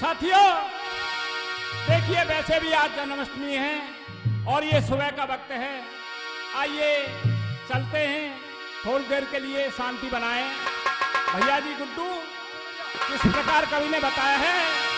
साथियों देखिए, वैसे भी आज जन्माष्टमी है और ये सुबह का वक्त है। आइए चलते हैं, थोड़ी देर के लिए शांति बनाएं। भैया जी गुड्डू, किस प्रकार कवि ने बताया है।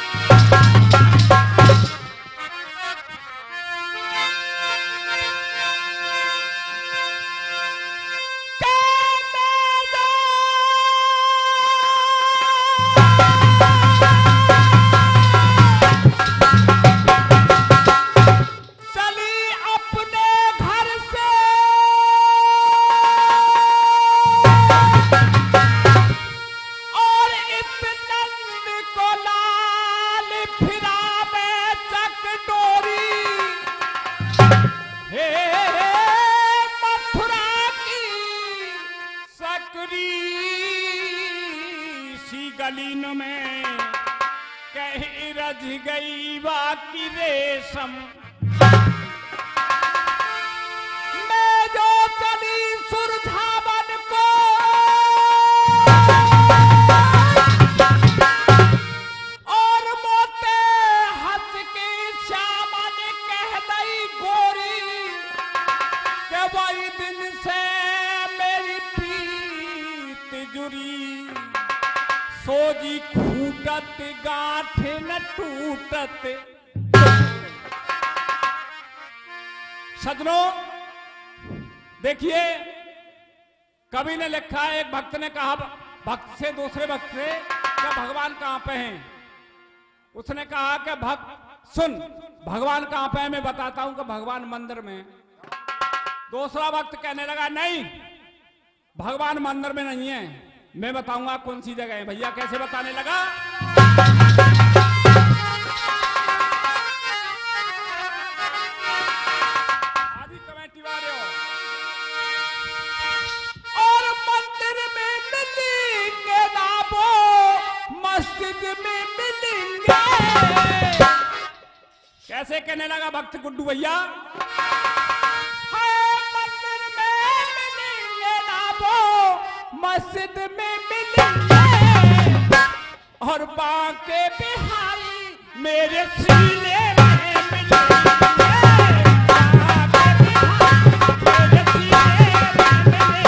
गलीन में कहीं रज गई बाकी रेशम, मैं जो चली सुरधावन को और मोते हंस के श्यामन कह दई गोरी के वही दिन से मेरी प्रीत जुरी, सोजी खूटत गांठ न टूटत। सजनों देखिए, कवि ने लिखा है, एक भक्त ने कहा भक्त से दूसरे भक्त से, क्या भगवान कहां पे हैं। उसने कहा कि भक्त सुन, भगवान कहां पे है मैं बताता हूं कि भगवान मंदिर में। दूसरा भक्त कहने लगा नहीं, भगवान मंदिर में नहीं है, मैं बताऊंगा कौन सी जगह है। भैया कैसे बताने लगा। आदि कमेटी वाले हो। और मंदिर में मिलेंगे नाबो, मस्जिद में मिलेंगे। कैसे कहने लगा भक्त गुड्डू भैया। मंदिर में मिलेंगे नाबो, मस्जिद में मिलेंगे और बांके बिहारी मेरे सीने में मिलेंगे। बांके बिहारी मेरे सीने में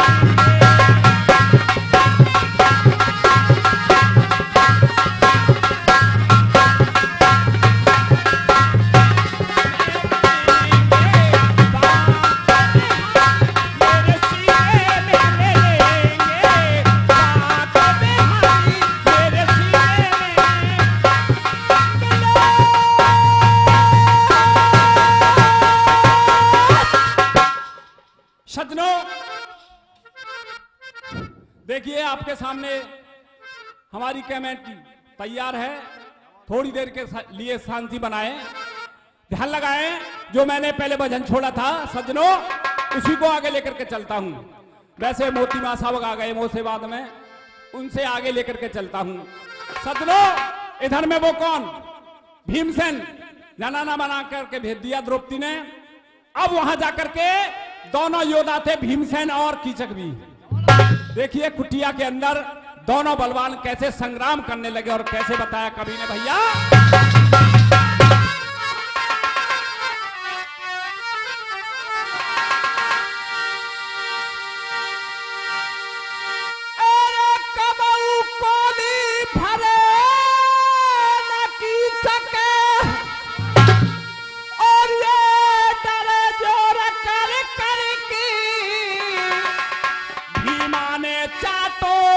देखिए, आपके सामने हमारी कमेटी तैयार है। थोड़ी देर के लिए शांति बनाएं, ध्यान लगाएं। जो मैंने पहले भजन छोड़ा था सज्जनों, उसी को आगे लेकर के चलता हूं। वैसे मोती माँ साहब आ गए मोसे बाद में, उनसे आगे लेकर के चलता हूं। सज्जनों इधर में वो कौन, भीमसेन जनाना बना करके भेज दिया द्रौपदी ने। अब वहां जाकर के दोनों योद्धा थे, भीमसेन और कीचक भी। देखिए कुटिया के अंदर दोनों बलवान कैसे संग्राम करने लगे और कैसे बताया कवि ने भैया।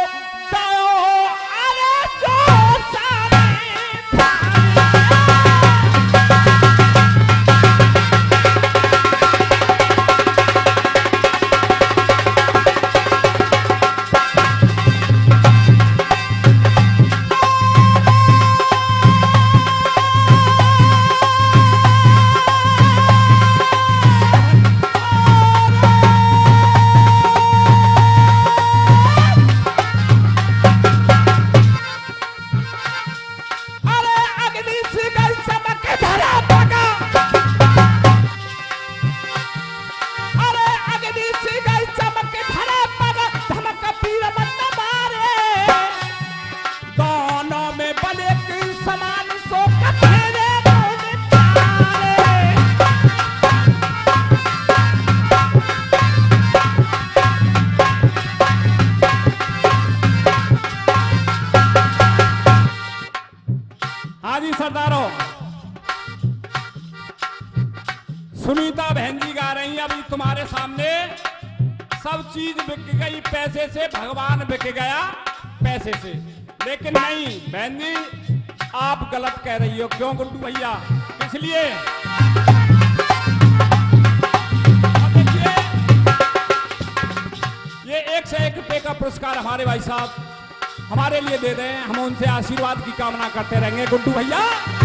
चाटो दो, अरे जो सारे हाँ जी सरदारों, सुनीता बहन जी गा रही हैं अभी तुम्हारे सामने। सब चीज बिक गई पैसे से, भगवान बिक गया पैसे से। लेकिन नहीं बहन जी, आप गलत कह रही हो। क्यों गुड्डू भैया? इसलिए देखिए, ये 1 से 1 रुपए का पुरस्कार हमारे भाई साहब हमारे लिए दे दें। हम उनसे आशीर्वाद की कामना करते रहेंगे गुड्डू भैया।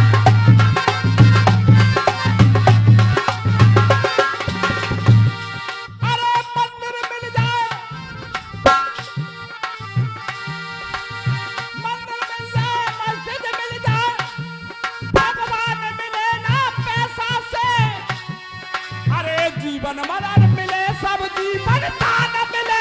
जीवन मरण मिले सब जीवन दान मिले।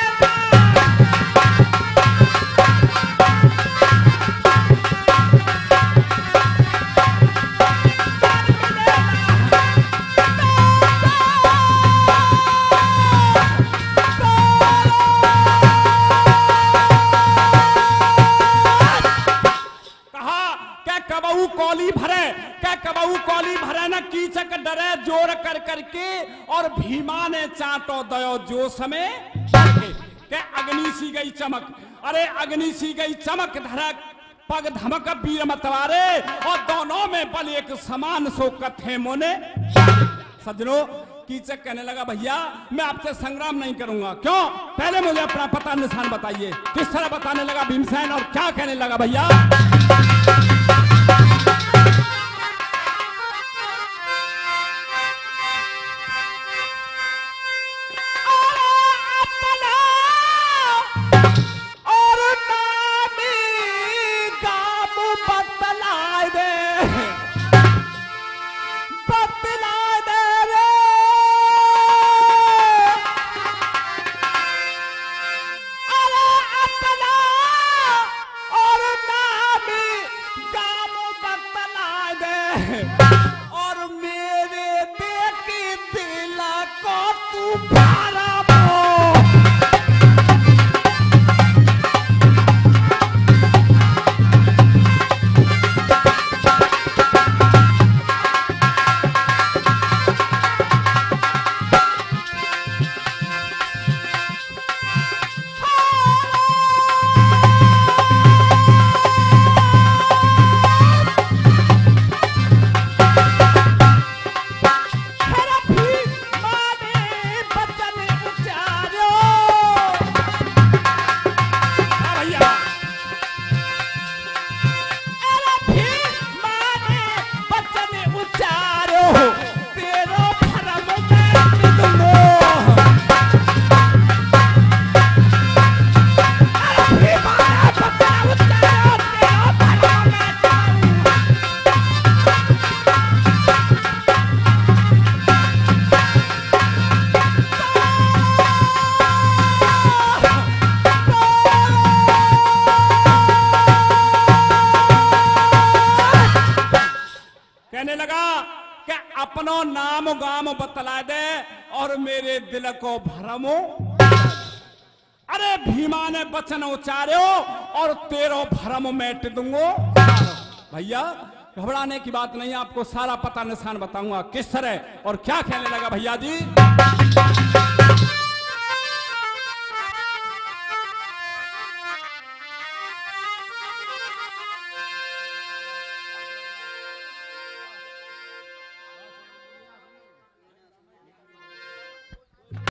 कबहू कौली भरे, क्या कबहू कौली भरे न कीचक डरे जोर कर करके, और भीमा ने चाटो दयो जो समय क्या अग्नि सी गई चमक। अरे अग्नि सी गई चमक, धड़क पग धमक वीर मतवारे, और दोनों में बल एक समान सो कथे मोने। सज्जनों, कीचक कहने लगा भैया मैं आपसे संग्राम नहीं करूंगा। क्यों? पहले मुझे अपना पता निशान बताइए। किस तरह बताने लगा भीमसेन, और क्या कहने लगा भैया? और मेरे बेटी दिल को तू भारा अपनो नाम गाम बतला दे और मेरे दिल को भरमो। अरे भीमा ने वचन उचारो और तेरो भरम मेट दूंगो। भैया घबराने की बात नहीं, आपको सारा पता निशान बताऊंगा किस तरह और क्या कहने लगा भैया जी।